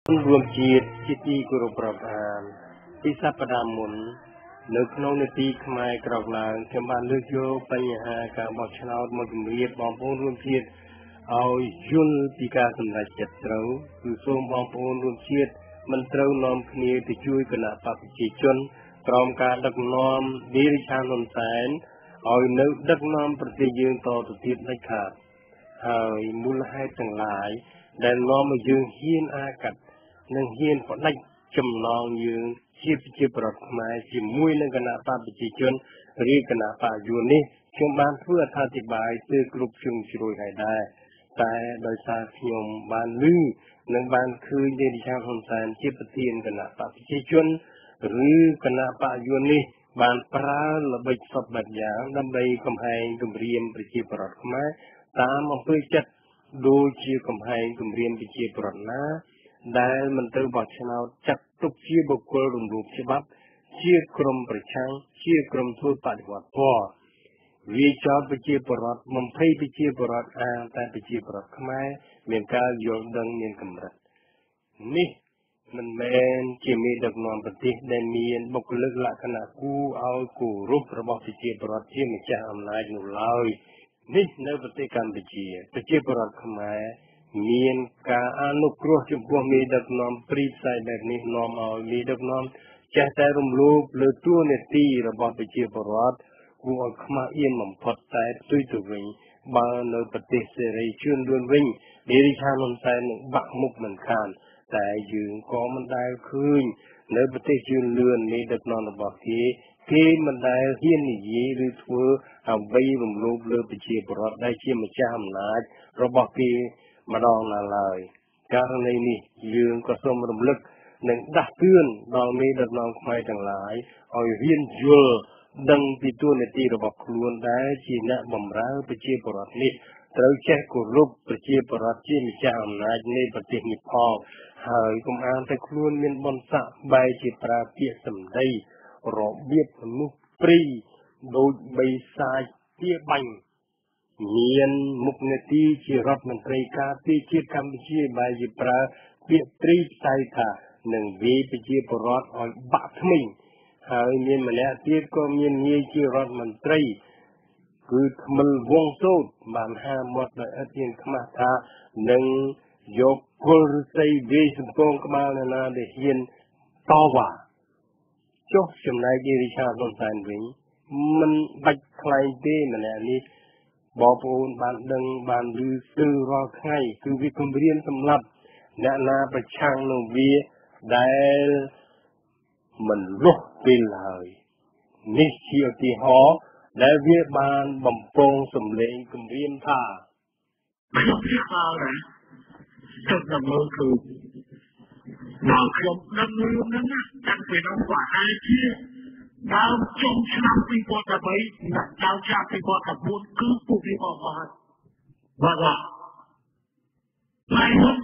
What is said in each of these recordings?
รวมจิตจิตទីគោរពប្រធានពីសព្ទាមុននៅក្នុងនីតិខ្មែរក្រោកឡើងខ្ញុំបានលើកយកបញ្ហាការបោះឆ្នោតមកជម្រាបបងប្អូនរួមជាតិឲ្យយល់ពីការសម្រេចចិត្តត្រូវគឺសូមបងប្អូនរួមជាតិមិនត្រូវនាំគ្នាទៅជួយគណៈបព្វជិជនក្រោមការដឹកនាំឌីរិឆានហ៊ុនសែនឲ្យនៅដឹកនាំប្រទេសយើងតទៅទៀតដាច់ខាតហើយមូលហេតុទាំងឡាយដែលនាំឲ្យយើងហ៊ានអាកាត់និងហ៊ានបដិចំណងយើងជាប្រវត្តិខ្មែរជាមួយនឹងគណៈបព្វជិជនឬគណៈបកយួននេះខ្ញុំបានធ្វើអត្ថាធិប្បាយទៅគ្រប់ជ្រុងជ្រោយហើយដែរតែដោយសារខ្ញុំបានឮនិងបានឃើញទេរិឆានហ៊ុនសែនជាប្រធានគណៈបព្វជិជនឬគណៈបកយួននេះបានប្រើល្បិចសពបែបយ៉ាងដើម្បីកំហែងគំរាមប្រជាប្រដ្ឋខ្មែរតាមអំពើចិត្តដូចជាកំហែងគំរាមប្រជាប្រដ្ឋណាដែលមិនត្រូវបោះឆ្នោតចាត់ទុកជាបុគ្គលរំលោភច្បាប់ជាក្រុមប្រឆាំងជាក្រុមធ្វើបដិវត្តពណ៌វាចោទប្រជាពលរដ្ឋបំភ័យប្រជាពលរដ្ឋអាងតែប្រជាពលរដ្ឋខ្មែរមានការយល់ដឹងមានកម្រិតនេះមិនមែនជាមេដឹកនាំប្រទេសដែលមានបុគ្គលិកលក្ខណៈគួរឲ្យគោរពរបស់ប្រជាពលរដ្ឋជាម្ចាស់អំណាចនោះឡើយនេះនៅប្រទេសកម្ពុជាប្រជាពលរដ្ឋខ្មែរមានការអនុគ្រោះចំពោះមេដឹកនាំព្រីផ្សាយបែបនេះនាំឲ្យមេដឹកនាំចេះតែរំលោភលើទួលនីតិរបស់ប្រជាពលរដ្ឋគួរឲ្យខ្មាស់អៀនបំផុតតែផ្ទុយទៅវិញបើនៅប្រទេសសេរីជឿនលឿនវិញឌីរិឆានហ៊ុនសែននឹងបាក់មុខមិនខានតែយើងក៏មិនដែលឃើញនៅប្រទេសជឿនលឿនមេដឹកនាំរបស់គេមិនដែលហ៊ាននិយាយឬធ្វើអ្វីរំលោភលើប្រជាពលរដ្ឋដែលជាម្ចាស់អំណាចរបស់គេម្ដងណាឡើយករណីនេះយើងក៏សូមរំលឹកនិងដាស់តឿនដល់មេដឹកនាំខ្មែរទាំងឡាយឲ្យរៀនយល់ដឹងពីទួលនីតិរបស់ខ្លួនដែលជាអ្នកបម្រើប្រជាពលរដ្ឋនេះត្រូវចេះគោរពប្រជាពលរដ្ឋជាម្ចាស់អំណាចនៃប្រទេសនេះផងហើយកុំអាងតែខ្លួនមានបុណ្យស័ក្តិបែរជាប្រើពាក្យសម្ដីរបៀបមនុស្សព្រីដូចបីសាចទាបាញ់មានមុខនេតិជារដ្ឋមន្ត្រីការពារជាតិកម្ពុជាបែរជាប្រើពាក្យព្រីផ្សាយថានឹងវាយប្រជាពលរដ្ឋឲ្យបាក់ធ្មេញហើយមានម្នាក់ទៀតក៏មានងារជារដ្ឋមន្ត្រីគឺថ្មិលវងសូត្របានហាមាត់ដោយឥតមានខ្មាស់ថានឹងយកគល់ឫស្សីវាយសំពងក្បាលអ្នកណាដែលហ៊ានតវ៉ាចុះចំណែកឌីរិឆានហ៊ុនសែនវិញមិនបាច់ខ្លែងទេម្នាក់នេះបងប្អូនបានដឹងបានឮស្ទើររាល់ថ្ងៃគឺវាគំរាមសម្លាប់អ្នកណាប្រឆាំងនឹងវាដែលមិនលុះពេលឡើយនេះជាឧទាហរណ៍ដែលវាបានបំពងសម្លេងគំរាមថាខ្ញុំជាខ្លោណាទឹកដំណើរគឺមកខ្ញុំដឹងរឿងហ្នឹងណាតាំងពីនោះក៏អាចជាដើមចុងឆ្នាំ2013អ្នកដើមឆ្នាំ2014គឺពួកវាអស់ហើយបាទហើយនោះ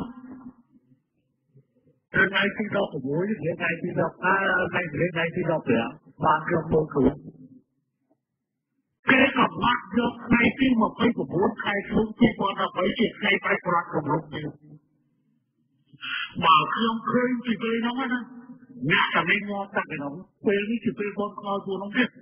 ថ្ងៃទី16ថ្ងៃទី15ថ្ងៃទី15បានខ្ញុំមកខ្លួនគេក៏បាត់យកថ្ងៃទី29ខែធ្នូ2013ជាថ្ងៃបែកប្រតិកម្មរបស់យើងបើខ្ញុំឃើញពីពេលនោះណាអ្នកតែមានមកតាក់ក្នុងពេលនេះជាពេលបងខ្លោចពួកនោះទៀត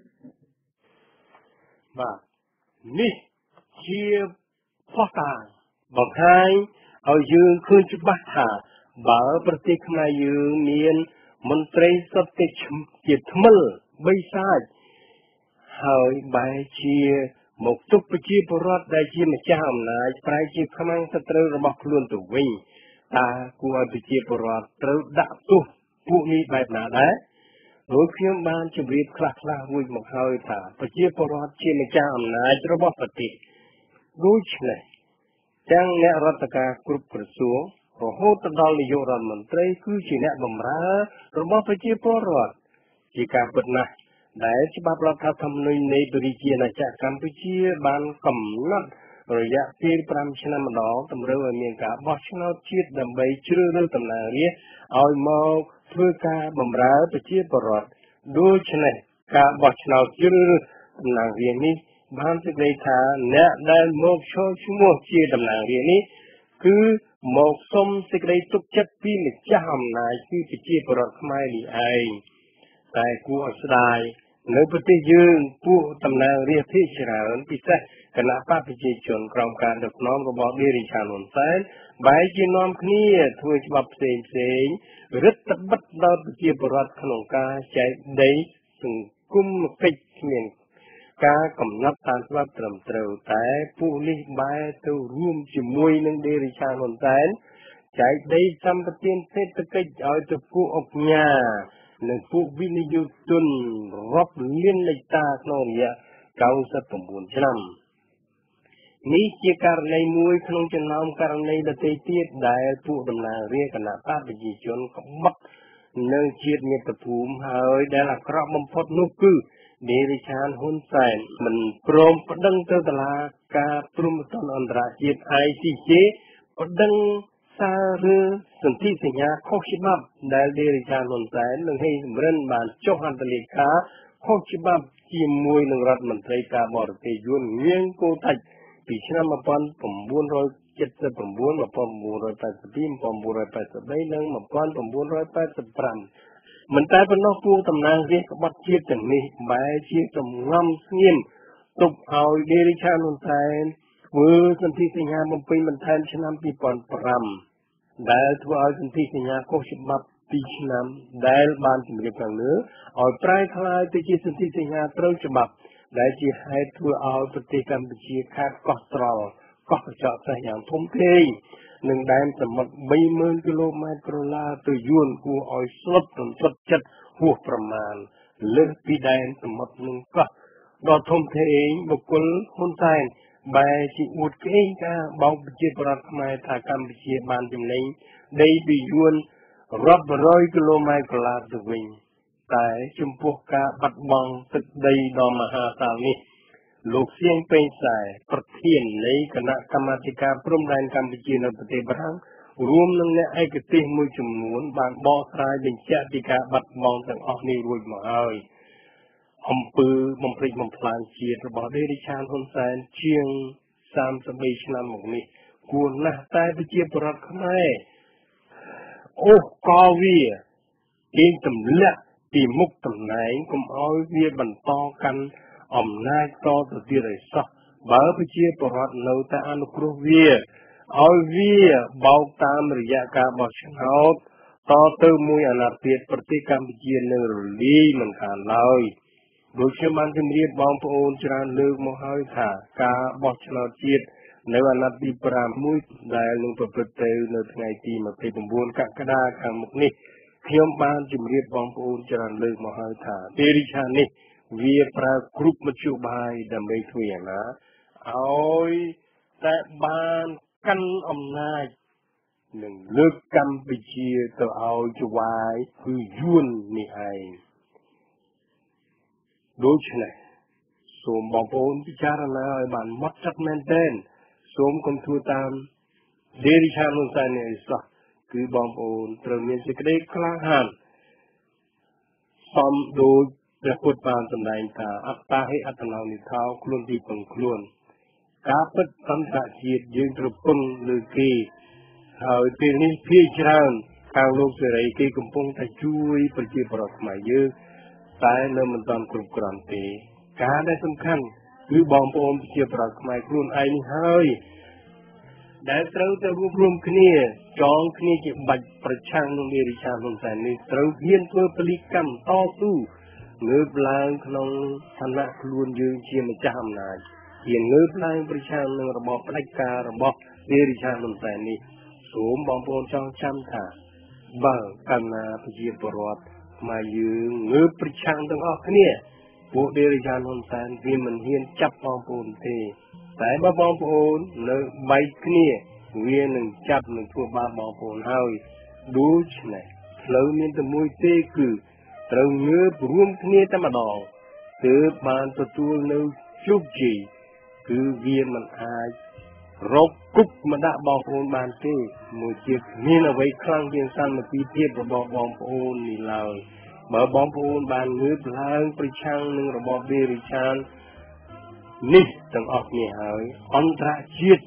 បាទនេះជាផុសតាងបង្ហាញឲ្យយើងឃើញច្បាស់ថាបើប្រទេសខ្មែរយើងមានមន្ត្រីសុទ្ធតែជាថ្មិលបីសាចហើយបែរជាមកទុកប្រជាពលរដ្ឋដែលជាម្ចាស់អំណាចប្រែជាខ្មាំងសត្រូវរបស់ខ្លួនទៅវិញតើគួរឲ្យប្រជាពលរដ្ឋត្រូវដាក់ទោសពួកនេះបែបណាដែរដោយខ្ញុំបានជម្រាបខ្លះរួចមកហើយថាប្រជាពលរដ្ឋជាម្ចាស់អំណាចរបស់ប្រទេសដូច្នេះទាំងអ្នករដ្ឋការគ្រប់ក្រសួងរហូតដល់នាយករដ្ឋមន្ត្រីគឺជាអ្នកបម្រើរបស់ប្រជាពលរដ្ឋជាការពិតណាស់ដែលច្បាប់រដ្ឋធម្មនុញ្ញនៃប្រជាណាចក្រកម្ពុជាបានកំណត់រយៈពេល5ឆ្នាំម្ដងតម្រូវឲ្យមានការបោះឆ្នោតជាតិដើម្បីជ្រើសរើសតំណាងរាស្ត្រឲ្យមកធ្វើការបម្រើប្រជាពលរដ្ឋដូច្នេះការបោះឆ្នោតជ្រើសរើសតំណាងរាស្ត្រនេះបានសេចក្តីថាអ្នកដែលមកឈរឈ្មោះជាតំណាងរាស្ត្រនេះគឺមកសុំសេចក្តីទុកចិត្តពីម្ចាស់អំណាចគឺប្រជាពលរដ្ឋខ្មែរនេះឯងតែគួរឲ្យស្ដាយនៅប្រទេសយើងពួកតំណាងរាស្ត្រភាគច្រើនពិសេសគណៈបកប្រជាជនក្រោមការដឹកនាំរបស់ឌីរីឆានហ៊ុនសែនបែរជានាំគ្នាធ្វើច្បាប់ផ្សេងរឹតបន្តឹងដល់ប្រជាពលរដ្ឋក្នុងការចែកដីសង្គមកិច្ចគ្មានការកំណត់តាមច្បាប់ត្រឹមត្រូវតែពួកនេះបែរទៅរួមជាមួយនឹងឌីរីឆានហ៊ុនសែនចែកដីសម្បត្តិសេដ្ឋកិច្ចឲ្យទៅពួកអង្គការនិងពួកវិនិយោគទុនរាប់លានហិកតាក្នុងរយៈ99ឆ្នាំនេះជាករណីមួយក្នុងចំណោមករណីដទៃទៀតដែលពួកតំណាងរាស្ត្រគណៈបកប្រជាជនក្បត់នៅជាតិមាតុភូមិហើយដែលអាក្រក់បំផុតនោះគឺឌីរីឆានហ៊ុនសែនមិនព្រមប្តឹងទៅតុលាការព្រហ្មទណ្ឌអន្តរជាតិ ICJ ប្តឹងសារឬសន្ធិសញ្ញាខុសច្បាប់ដែលឌីរីឆានហ៊ុនសែននិងហេងសំរិនបានចុះហត្ថលេខាខុសច្បាប់ជាមួយនឹងរដ្ឋមន្ត្រីការបរទេសយួនងៀងកូតាច់ពីឆ្នាំ1979 1982 1983 និង1985មិនតែប៉ុណ្ណោះពួកតំណាងរាស្ត្រក្បត់ជាតិទាំងនេះបែរជាសំងំស្ងៀមទុកឲ្យឌីរីឆានហ៊ុនសែនធ្វើសន្ធិសញ្ញាបំពេញបន្ថែមឆ្នាំ2005ដែលធ្វើឲ្យសន្ធិសញ្ញាខុសច្បាប់2ឆ្នាំដែលបានជម្រាបខាងលើឲ្យប្រែក្លាយទៅជាសន្ធិសញ្ញាត្រូវច្បាប់ដែលជាហេតុធ្វើឲ្យប្រទេសកម្ពុជាខាតកោះត្រល់កោះកញ្ចក់សាសយ៉ាងធំធេងនិងដែនសមុទ្រ 30,000 គីឡូម៉ែត្រក្រឡាទៅយួនគួរឲ្យស្លុតរំសុតចិត្តហួសប្រមាណលើសពីដែនសមុទ្រនឹងកោះដ៏ធំធេងបុគ្គលហ៊ុនសែនបែរជាអួតក្អេងការបោកប្រជាពលរដ្ឋខ្មែរថាកម្ពុជាបានចំណេញដីពីយួនរាប់រយគីឡូម៉ែត្រក្រឡាទៅវិញតែចំពោះការបាត់បង់ទឹកដីដ៏មហាសាលនេះលោកសៀងពេញសែប្រធាននៃគណៈកម្មាធិការព្រំដែនកម្ពុជានៅប្រទេសបារាំងរួមនឹងអ្នកឯកទេសមួយចំនួនបានបកស្រាយបញ្ជាក់ពីការបាត់បង់ទាំងអស់នេះរួចមកហើយអំពើបំផ្លិចបំផ្លាញជាតិរបស់ឌីរីឆានហ៊ុនសែនជាង33ឆ្នាំមកនេះគួរណាស់តែប្រជាពលរដ្ឋខ្មែរអូសកលវាគេទម្លាក់ពីមុខតំណែងកុំឲ្យវាបន្តកាន់អំណាចតទៅទៀតឲ្យសោះបើប្រជាពលរដ្ឋនៅតែអនុគ្រោះវាឲ្យវាបោកតាមរយៈការបោះឆ្នោតតទៅមួយអាណត្តិទៀតប្រទេសកម្ពុជានឹងរលាយមិនខានឡើយដូចខ្ញុំបានជម្រាបបងប្អូនច្រើនលើកមកហើយថាការបោះឆ្នោតជាតិនៅអាណត្តិទី5មួយដែលនឹងប្រព្រឹត្តទៅនៅថ្ងៃទី29កក្កដាខាងមុខនេះខ្ញុំបានជម្រាបបងប្អូនច្រើនលើកមកហើយថាឌីរីឆាននេះវាប្រើគ្រប់មធ្យោបាយដើម្បីធ្វើយ៉ាងណាឲ្យតែបានកាន់អំណាចនឹងលើកកម្ពុជាទៅឲ្យចវាយគឺយួននេះឯងដូច្នេះសូមបងប្អូនពិចារណាឲ្យបានហ្មត់ចត់មែនទែនសូមកុំធ្វើតាមឌីរីឆានហ៊ុនសែននេះឲ្យសោះគឺបងប្អូនត្រូវមានសេចក្តីក្លាហានសមដូចព្រះពុទ្ធបានសម្ដែងថាអត្តាហិអត្តនោនិថោខ្លួនទីពឹងខ្លួនការពិតអន្តរជាតិយើងត្រូវពឹងលើគេហើយពេលនេះភាគច្រើនខាងលោកសេរីគេកំពុងតែជួយប្រជាពលរដ្ឋខ្មែរយើងតែនៅមិនទាន់គ្រប់គ្រាន់ទេការដែលសំខាន់គឺបងប្អូនប្រជាពលរដ្ឋខ្មែរខ្លួនឯងនេះហើយដែលត្រូវតែរួបរวมគ្នាចងគ្នាជាបាច់ប្រឆាំងនឹងឌីរីឆានហ៊ុនសែននេះត្រូវហ៊ានធ្វើពលិកម្មតស៊ូងើបឡើងក្នុងឋានៈខ្លួនយើងជាម្ចាស់អំណាចហ៊ានងើបឡើងប្រឆាំងនឹងរបបផ្ដាច់ការរបស់ឌីរីឆានហ៊ុនសែននេះសូមបងប្អូនចងចាំថាបើកណ្ណាប្រជាពលរដ្ឋខ្មែរយើងងើបប្រឆាំងទាំងអស់គ្នាពួកឌីរីឆានហ៊ុនសែនវាមិនហ៊ានចាប់បងប្អូនទេតែបើបងប្អូននៅបែកគ្នាវានឹងចាប់នឹងធ្វើបាបបងប្អូនហើយដូច្នេះផ្លូវមានតែមួយទេគឺត្រូវងើបរួមគ្នាតែម្ដងទើបបានទទួលនៅជោគជ័យគឺវាមិនអាចរកគុកមកដាក់បងប្អូនបានទេមួយទៀតមានអ្វីខ្លាំងជាងសន្តិភាពរបស់បងប្អូននេះឡើយបើបងប្អូនបានងើបឡើងប្រឆាំងនឹងរបបឌីរីឆាននេះទាំងអស់គ្នាហើយអន្តរជាតិ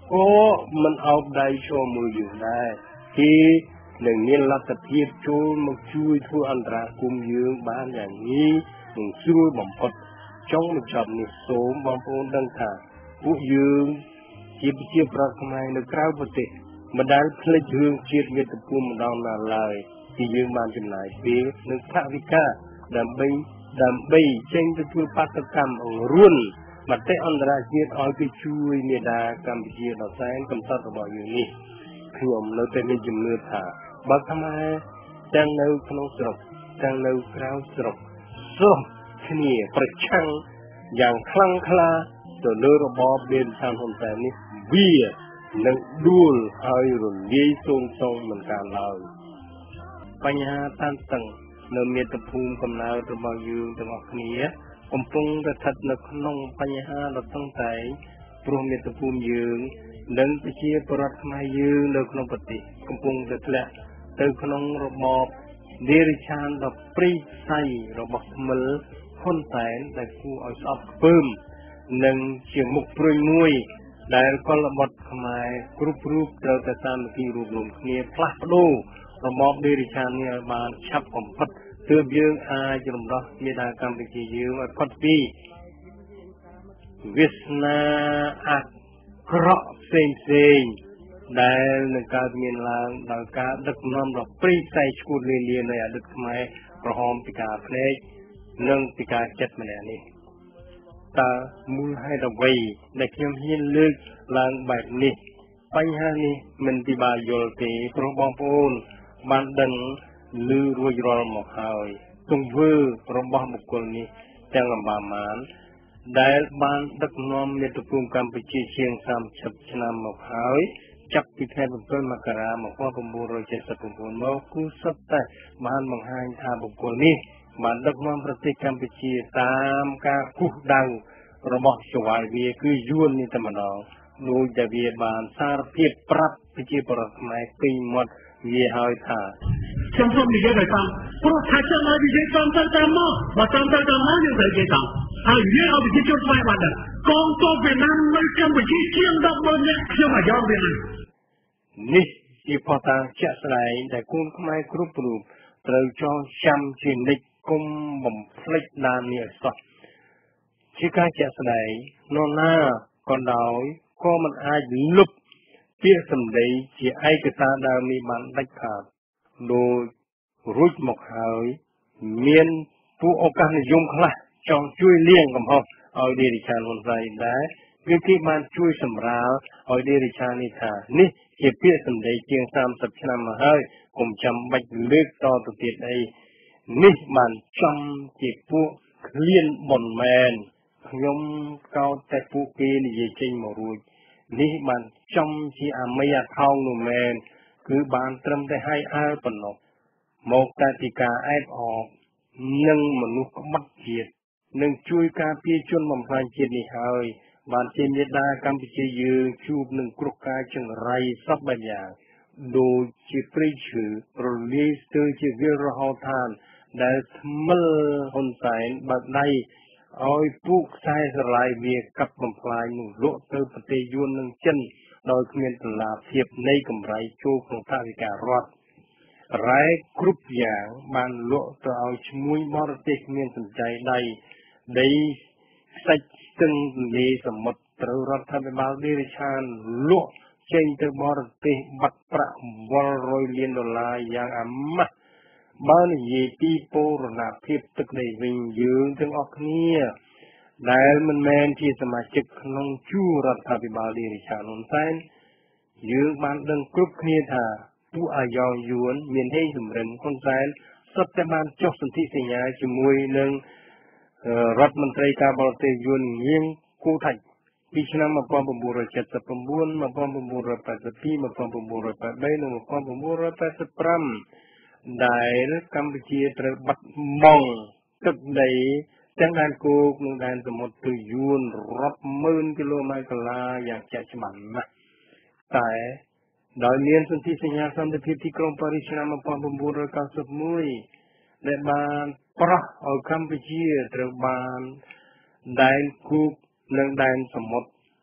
ก็มันเอาได้โชว์มืออยู่ได้ที่หนึ่งนี้รัฐเพียบโจมาช่วยทั่วอันตรากุมยืงบ้านอย่างนี้หนึ่งช่วยบ่มพดจ้องมันจับนิสมบางปูนดังถาผู้ยืงเจีบรักทำไมในคราวปฏิมาได้เพลย์ยืงเชียร์เมตปุ่มดาวนาลายที่ยืงบ้านจำหน่ายเปียนึกพระวิกาดำใบเช่นจะช่วยปัตกรรมรุ่นมาเตะอันตราเจียเอาไปช่วยเมดากัมพูชีเราแสงกำตัดระบายอยู่นี่ขยมเราแต่ไม่จำเนื้อถาบักทำไมจังในขนมสระจังในคราวสระส้มขี้เหนียประชังอย่างคลั่งคลาตัวเลือระบอบเดินทางคนแต่นี้เบี้ยนังดูลเอาอยู่เลี้ยทรงเหมือนกันเราปัญหาตันตังเนื้อเมียตะพูมกำลังระบายอยู่ตลอดนี้กำปงกระทัดนักน้องปัญหาเราต้องใจโปรเมตภูมิยืงดังไปเชียปรัตมายืงเลิกนปฏิกำปงกระทะเติขนงระบอบเดริชานดับปรีไซระบอบมลคนแสนแต่ผู้เอาสอบเพิ่มหนึ่งเฉียงมุกปรุยมวยได้ก็ระบอบขมายกรุบรูปเราแต่ตามที่รูปรวมเนียพลัดดูระบอบเดริชานเนี่ยบานชับผมพัดเติมยืงอาจรำรักเมตากัมพูชียืงอัดพัดปีวิสนาอักเคราะห์เซ็งได้ในการเมียนลางดังการดึกน้ำดอกปรีใส่ชูเลียในอดีตไม่ประหอมปิกาเพลย์เรื่องปิกาเจ็ดมาแล้วนี่ตามูลให้เราไว้ในเขียมหินลึกลางแบบนี้ปัญหานี้มันติบายโยลตีพระบองปูนบันดังลือรวยรอหมอกหายตรงเวอร์พระบองบุคคลนี้จังลำบากมานได้บานดักน้อมเมตุภูมิกัมพูชีเชียงสามฉับชนะหมอกหายจับปิดให้เป็นต้นมกราหมอกว่าเป็นบุรุษเจ็ดสิบปุ่นหมอกคู่สัตย์แต่บ้านบางหายทาบุคคลนี้บ้านดักน้อมประเทศกัมพูชีตามการคู่ดังระบบสวายเวียคือยุ่นนี่ธรรมดาโดยจะเวียบานสารเพียบปรับพิจิตรสมัยปีหมดเวียหายทาช่างพวกนี้จะไปฟังเพราะถ้าจะมาพิจิตรตามตามมาว่าตามตามมาอยู่ในเกตังเยอะเอาพิจิตรไปวันเดียวกองทัพเป็นนั้นไม่จำเป็นที่เชียงดอกบัวเนี่ยเชื่อมายอมเป็นนั้นนี่ที่พอตาเชื่อสลายแต่คุณขมายกรุบรูปเติร์จอช้ำชินดิกุมบ่มพลิกดานเนี่ยสักที่การเชื่อสลายนอนหน้าก่อนดาวก็มันอาจลุบเปี้ยสำเร็จที่ไอ้กระตาดาวมีมันได้ขาดโดยรุ่ยหมกหายเมียนผู้โอกาสนิยมคลาจองช่วยเลี้ยงกับเขาเอาเดริชานคนใจได้เพื่อที่มันช่วยสำราญเอาเดริชานิทานี่เก็บเปี้ยสำเร็จเชียงสามสับชนะมาให้ผมจำบัดเลือกต่อตัวเตียไอ้นี่มันจำเจ็บผู้เคลียนบนแมนยมเกาแต่ผู้เกนี่ยิ่งจริงมารู้นี่มันจำที่อาไม่อยากเข้าหนุ่มแมนคือบานเติมได้ให้อ้ายปนกโมกตติกาไอ้ออกนึ่งมนุษย์มัดเจียดนึ่งช่วยการพิจารณาพลายเจียดนี่หายบานเจนยดากัมพูชียืนชูบหนึ่งกรุกกาจังไรสับบางอย่างโดยจีปริชือโรลีสเตอร์จีวิรหทานได้ทมลคนสายบัดได้เอาปุกใช้สลายเวียกับบำพลายหนุ่งโลเตอร์ปฏิยุนหนึ่งเช่นโดยเมียนตลาเทียบในกำไรโชคของท่าวิการรอดไรกรุบอย่างบานโลตัวเอาชมุยบอรเตกเมียนสนใจได้ใส่ตึงเลสมดตรรัฐบาลเดริชานโลเชนเตบอรเตบัตประวอลรอยเลียนดอลลาร์อย่างอัมมะบ้านเยปีโปรนาเพียบตึกในวิญยืนถึงออกเนี่ยได้มันแมนที่สมาชิกนองชูรัฐบาลเดริชานนไซน์ยืนบ้านดังกรุบเนี่ยท่าผู้อายองยวนเมียนให้สมเร็จคนไซน์สัตย์มันจบสนธิสัญญาจมวยหนึ่งรัฐมนตรีการบริเตยวนยิงกู้ไทยปีชนะมาพร้อมบุรุษเจ็ดสิบปบุญมาพร้อมบุรุษแปดสิบปีมาพร้อมบุรุษแปดใบหนึ่งมาพร้อมบุรุษแปดสิบพรำได้กัมพูชีตระบัดมองตึกใดจังการกูกนึงการสมุทรตุยวนรับ10,000 กิโลเมตรละอย่างเจ็ดฉบับนะแต่โดยเรียนสนธิสัญญาสันติพิธีกรมปริชนะมาพร้อมบุรุษเก้าสิบมุยและบานประเอากัมพูชีตระบานได้คุกนังได้สมุทร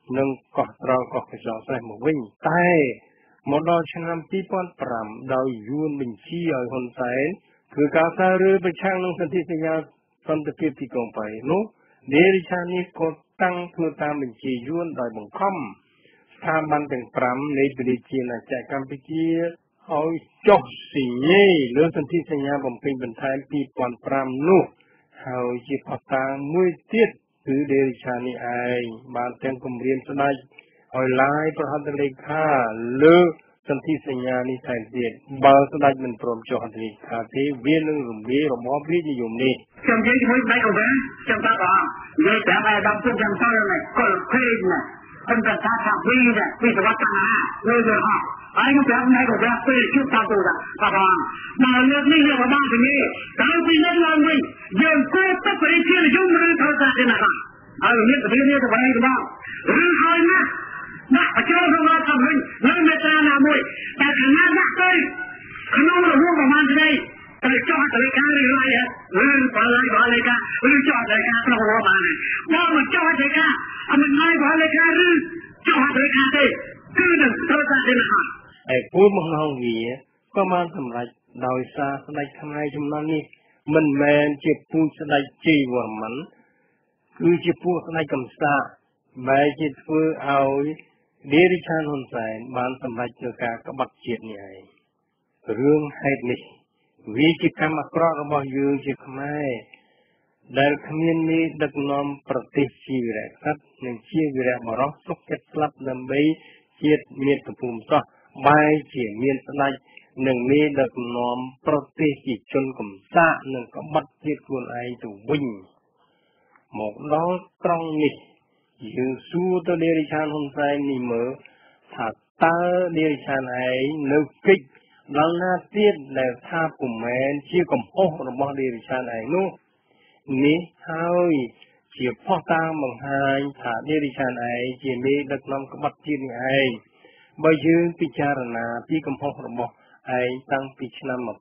នឹងកោះត្រល់កោះកញ្ចក់ស្រេះមកវិញតែមកដល់ឆ្នាំ2005ដោយយួនបញ្ជាឲ្យហ៊ុនសែនគឺការសាររើប្រឆាំងនឹងសន្ធិសញ្ញាសន្តិភាពទីក្រុងប៉ារីសនោះនារីឆានេះក៏តាំងធ្វើតាមបញ្ជាយួនដោយបង្ខំស្ថាប័នទាំង5នៃព្រះរាជាណាចក្រកម្ពុជាឲ្យចុះសញ្ញេលើសន្ធិសញ្ញាបំពេញបន្ថែម2005នោះហើយជាផុសតាងមួយទៀតគឺនារីឆានេះឯងបានទាំងគម្រាមស្ដេចឲ្យឡាយប្រហត្ថលេខាលើសន្ធិសញ្ញានេះថែមទៀតបើស្ដេចមិនព្រមចុះហត្ថលេខាទេវានឹងរំលាយរបបរាជនិយមនេះខ្ញុំនិយាយជាមួយស្ដេចអូបែខ្ញុំថាបងនិយាយប្រាប់ឲ្យដល់ជុំចាំសល់នេះកុលភេទណាខ្ញុំថាថាពីនេះពីសវត្តណាលើទៅហោះហើយខ្ញុំប្រាប់ណៃក៏ប្រាប់ពេលជួបតាមទូថាបងដល់លើកនេះយកបានទីនេះដល់ពីនេះឡើងវិញយើងគួរទៅប្រជែងយំឬទៅថាទេណាហើយនេះទៅនេះទៅវិញទៅបងឬហើយណាដាក់បញ្ចូលរបស់តាមវិញនៅមេត្រាណាមួយតែខាងណាដាក់ទៅក្នុងរហូតប្រហែលថ្ងៃតែចុះទៅការរីឡាយឬបាលលេខាឬចុះទៅការក្នុងរបានបើមិនចុះទៅការអមិនហើយបាលលេខាឬចុះទៅការទេគឺនឹងត្រូវតែទេណាហើយគោលបំណងវាក៏បានសម្រេចដោយសារស្ដេចខ្មែរចំនួននេះមិនមែនជាពូជស្ដេចជ័យវរ្ម័នគឺជាពួកស្ដេចកំសាកបែរជាធ្វើឲ្យនារីឆានហ៊ុនសែនបានសម្រេចធ្វើការក្បត់ជាតិនេះឯងរឿងហេតុនេះវាជាកម្មអាក្រក់របស់យើងជាខ្មែរដែលគ្មានមេដឹកនាំប្រទេសជាវីរៈក្សត្រនិងជាវីរៈបរោះសុខចិត្តស្លាប់ដើម្បីជាតិមាតុភូមិសោះបែរជាមានស្ដេចនិងមេដឹកនាំប្រទេសជាជនកំសាកនិងក្បត់ជាតិខ្លួនឯងទៅវិញមកដល់ត្រង់នេះយើងសួរទៅនារីឆានហ៊ុនសែននេះមើលថាតើនារីឆានឯងនៅកិច្ចដល់ណាទៀតដែលថាពុំមែនជាកំហុសរបស់នារីឆានឯងនោះនេះហើយជាផុសតាងបង្ហាញថានារីឆានឯងជាមេដឹកនាំក្បត់ជាតិនេះឯងបើយើងពិចារណាពីកំហុសរបស់ឯងតាំងពីឆ្នាំ1979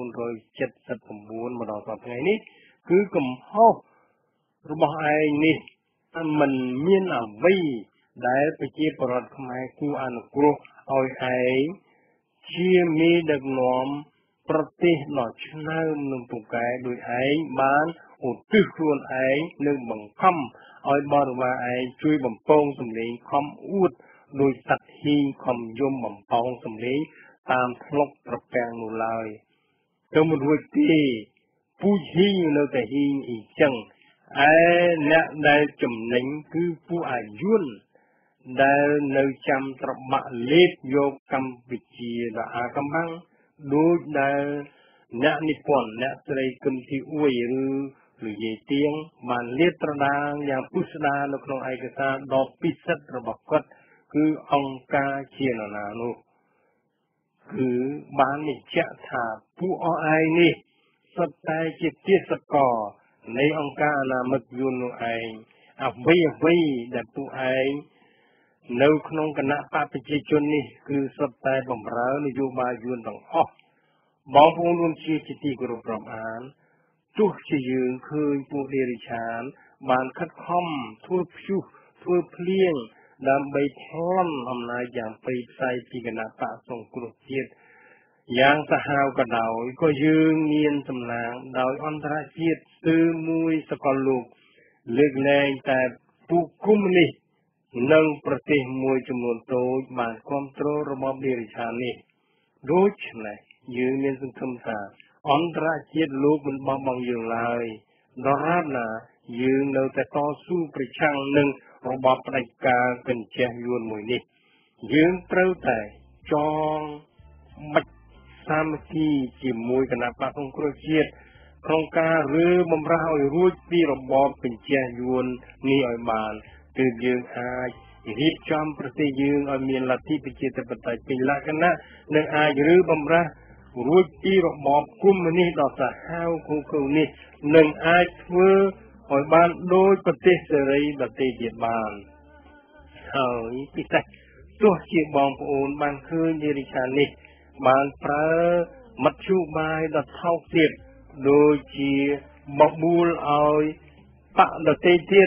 មកដល់ថ្ងៃនេះគឺកំហុសរបស់ឯងនេះមិនមានអ្វីដែលប្រជាពលរដ្ឋខ្មែរគួរអនុគ្រោះឲ្យឯងជាមេដឹកនាំប្រទេសដ៏ឆ្នើមនិងពូកែដោយឯងបានឧទ្ទិសខ្លួនឯងនិងបង្ខំឲ្យបរិវារឯងជួយបំពងសម្លេងខំអួតដោយសត្វហ៊ីងខំយំបំផងសម្លេងតាមធ្លុកត្រពាំងនោះឡើយទៅមិនរួចទេពូជហ៊ីងនៅតែហ៊ីងអីចឹងឯអ្នកដែលចំណេញគឺពួកអាយុនដែលនៅចាំត្របាក់លេបយកកម្ពុជាដល់អាកំបាំងដូចដែលអ្នកនិពន្ធអ្នកស្រីគឹមធីអ៊ួយឬលោកយាយទៀងបានលាតត្រដាងយ៉ាងពុស្ដារនៅក្នុងឯកសារដ៏ពិសិដ្ឋរបស់គាត់គឺអង្គការជាណានានោះគឺបានបញ្ជាក់ថាពួកអស់ឯងនេះសុទ្ធតែជាទេសកលនៃអង្គការអនាមិកយួននោះឯងអ្វីដែលពួកឯងនៅក្នុងគណៈបកប្រជាជននេះគឺសុទ្ធតែបំរើនយោបាយយួនទាំងអស់បងប្អូនរួមជាទីគោរពរាប់អានទោះជាយើងឃើញពួកនារីឆានបានខិតខំធ្វើព្យុះធ្វើភ្លៀងដើម្បីប្លន់អំណាចយ៉ាងពេកផ្សាយពីគណៈបកសង្គ្រោះជាតិយ៉ាងសាហាវក៏ដោយក៏យើងមានសំណាងដោយអន្តរជាតិស្ទើរមួយសកលលោកលើកលែងតែពួកកុម្មុយនីសនិងប្រទេសមួយចំនួនតូចបានគ្រប់គ្រងរបបនារីឆាននេះដូច្នេះយើងមានសង្ឃឹមថាអន្តរជាតិលោកមិនបោះបង់យើងឡើយដរាបណាយើងនៅតែតស៊ូប្រឆាំងនឹងរបបផ្ដាច់ការកញ្ចេះយួនមួយនេះយើងត្រូវតែចងបាច់សាមគ្គីជាមួយគណៈបកសង្គ្រោះជាតិក្នុងការរើបំរាស់ឲ្យរួចពីរបបកញ្ចេះយួននេះឲ្យបានគឺយើងអាចរៀបចំប្រទេសយើងឲ្យមានលទ្ធិប្រជាធិបតេយ្យពេញលក្ខណៈនិងអាចរើបំរាស់រួចពីរបបកុម្មុយនីសដ៏សាហាវឃោឃៅនេះនឹងអាចធ្វើឲ្យបានដោយប្រទេសសេរីដទៃទៀតបានហើយពិសេសទោះជាបងប្អូនបានឃើញនារីឆាននេះបានប្រើមធ្យោបាយដ៏ថោកទាបដូចជាបបួលឲ្យបកដទៃទៀត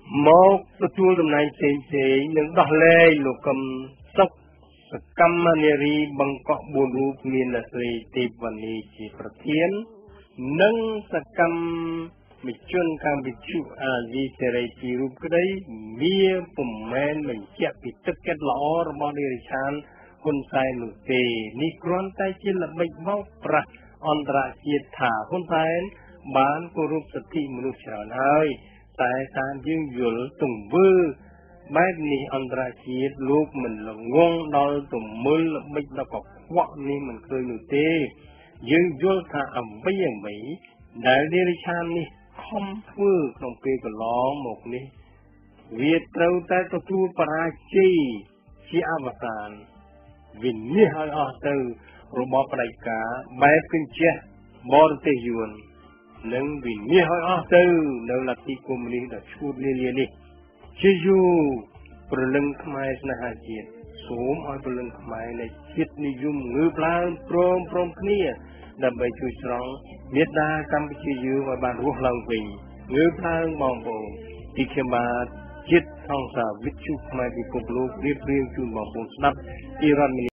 មកទទួលតំណែងផ្សេងនឹងដោះលែងលោកកឹមសុខសកម្មនារីបង្កក់4រូបមានអ្នកស្រីទេពវណ្ណីជាប្រធាននិងសកម្មជនកម្ពុជាអាស៊ីសេរីពីរូបក្តីវាពុំមែនបញ្ជាក់ពីទឹកចិត្តល្អរបស់នារីឆានហ៊ុនសែននោះទេនេះគ្រាន់តែជាល្បិចបោកប្រាស់អន្តរជាតិថាហ៊ុនសែនបានគោរពសិទ្ធិមនុស្សច្រើនហើយតែតាមយើងយល់ទង្វើបែបនេះអន្តរជាតិលោកមិនល្ងងដល់ទំមើលល្បិចដល់កខ្វក់នេះមិនឃើញនោះទេយើងយល់ថាអ្វីដែលនារីឆាននេះខំធ្វើក្នុងពេលកន្លងមកនេះវាត្រូវតែទទួលបរាជ័យជាអវសានវិនិច្ឆ័យឲ្យអស់ទៅរបបផ្ដាច់ការបែបគញ្ចេះបរទេសយួននិងវិនិច្ឆ័យឲ្យអស់ទៅនៅលទ្ធិកុម្មុយនីសដ៏ឈួតលាលានេះជាយូរព្រលឹងខ្មែរស្នេហាជាតិសូមឲ្យព្រលឹងខ្មែរនៃជាតិនិយមងើបឡើងព្រមគ្នាដើម្បីជួយស្រង់មេដាកម្ពុជាយើងឲ្យបានរស់ឡើងវិញងើបឡើងបងប្អូនទីខ្ញុំបាទជាតិថងសាវិទ្យុខ្មែរពិភពលោករៀបរៀងជូនបងប្អូនស្ដាប់ពីរដ្ឋ